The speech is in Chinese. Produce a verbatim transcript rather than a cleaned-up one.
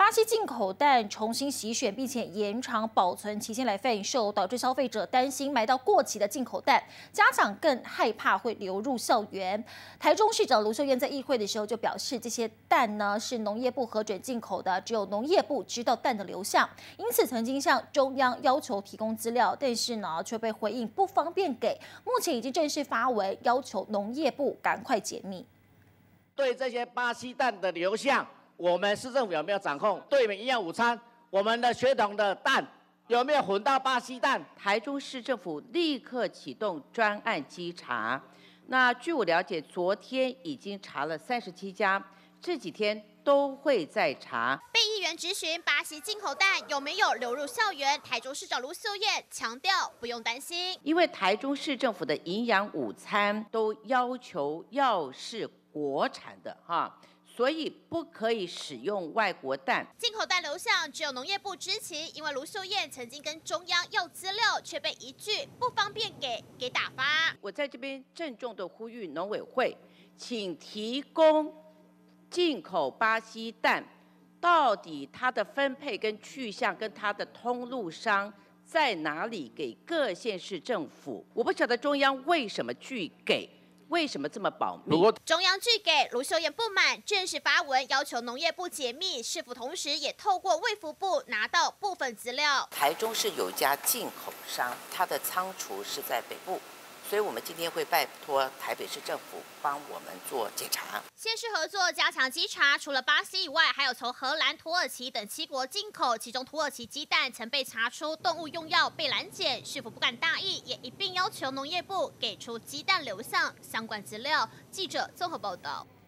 巴西进口蛋重新洗选，并且延长保存期限来贩售，导致消费者担心买到过期的进口蛋，家长更害怕会流入校园。台中市长卢秀燕在议会的时候就表示，这些蛋呢是农业部核准进口的，只有农业部知道蛋的流向，因此曾经向中央要求提供资料，但是呢却被回应不方便给。目前已经正式发文要求农业部赶快解密。 对这些巴西蛋的流向，我们市政府有没有掌控？对我们营养午餐，我们的学童的蛋有没有混到巴西蛋？ 台中市政府立刻启动专案稽查。那据我了解，昨天已经查了三十七家，这几天都会再查。 被议员质询巴西进口蛋有没有流入校园，台中市长卢秀燕强调不用担心， 因为台中市政府的营养午餐都要求要是国产的哈。所以不可以使用外国蛋。 进口蛋流向只有农业部知情，因为卢秀燕曾经跟中央要资料，却被一句不方便给给打发。 我在这边郑重的呼吁农委会，请提供进口巴西蛋，到底它的分配跟去向跟它的通路商在哪里，给各县市政府。我不晓得中央为什么拒给。为什么这么保密？ 中央拒给，卢秀燕不满，正式发文要求农业部解密。市府同时也透过卫福部拿到部分资料。 台中市有一家进口商，它的仓储是在北部，所以我们今天会拜托台北市政府帮我们做检查。 县市合作加强稽查，除了巴西以外，还有从荷兰、土耳其等七国进口，其中土耳其鸡蛋曾被查出动物用药被拦检，市府不敢大意，也一并要求农业部给出鸡蛋流向相关资料。记者综合报道。